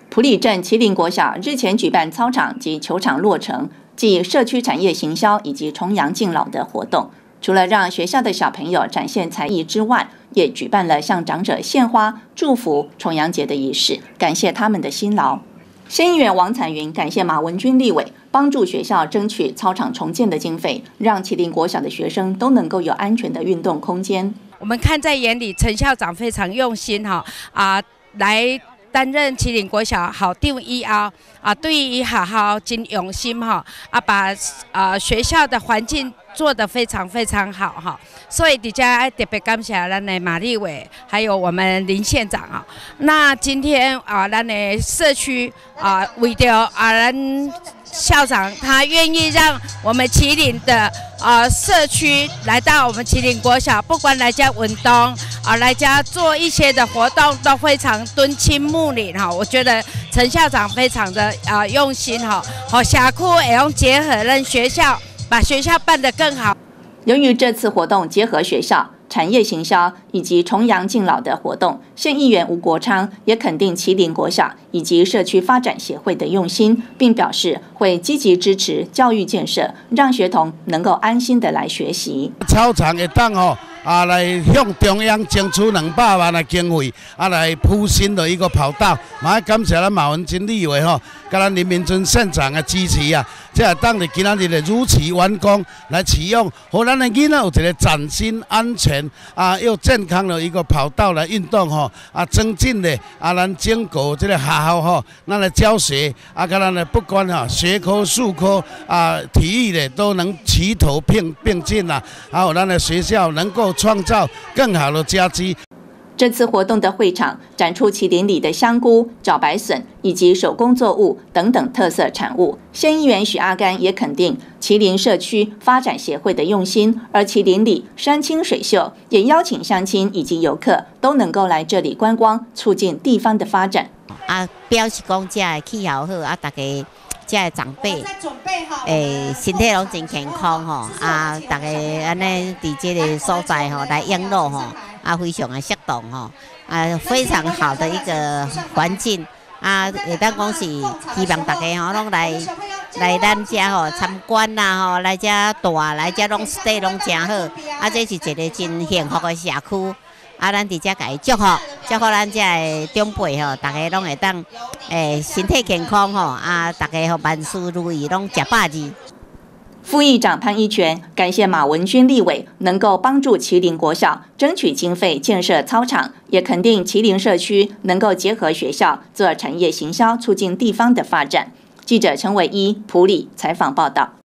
埔里镇麒麟国小日前举办操场及球场落成暨社区产业行销以及重阳敬老的活动。除了让学校的小朋友展现才艺之外，也举办了向长者献花、祝福重阳节的仪式，感谢他们的辛劳。县议员王彩云感谢马文君立委帮助学校争取操场重建的经费，让麒麟国小的学生都能够有安全的运动空间。 我们看在眼里，陈校长非常用心来担任麒麟国小校长以后对于学校真用心把学校的环境做得非常非常好所以在这要特别感谢咱的马立委，还有我们林县长那今天咱的社区为着咱校长他愿意让我们麒麟的社区来到我们麒麟国小，不管来家运动来家做一些的活动，都非常敦亲睦邻我觉得陈校长非常的用心社区会用结合让学校把学校办得更好。 由于这次活动结合学校、产业行销以及重阳敬老的活动，县议员吴国昌也肯定麒麟国小以及社区发展协会的用心，并表示会积极支持教育建设，让学童能够安心的来学习。 操场会当来向中央争取200万的经费，来铺新的一个跑道。嘛，感谢咱马文君立委甲咱林明尊县长的支持这会当今仔日的如期完工来启用，让咱的囡仔有一个崭新、安全又健康的一个跑道来运动增进的咱整个这个学校咱的教学甲咱的不管学科、术科体育的都能齐头并进还有咱的学校能够创造更好的佳绩。 这次活动的会场展出麒麟里的香菇、茭白笋以及手工作物等等特色产物。县议员许阿甘也肯定麒麟社区发展协会的用心，而麒麟里山清水秀，也邀请乡亲以及游客都能够来这里观光，促进地方的发展。 表示讲这的气候好大家这的长辈身体拢真健康大家安尼伫这个所在来养老非常的适当非常好的一个环境会当讲是希望大家拢来咱遮参观来遮住来遮拢 stay 拢真好这是一个真幸福的社区咱伫遮甲伊祝福咱遮的长辈大家拢会当身体健康大家万事如意，拢吃饱日。 副议长潘一全感谢马文君立委能够帮助麒麟国小争取经费建设操场，也肯定麒麟社区能够结合学校做产业行销，促进地方的发展。记者陈伟一埔里采访报道。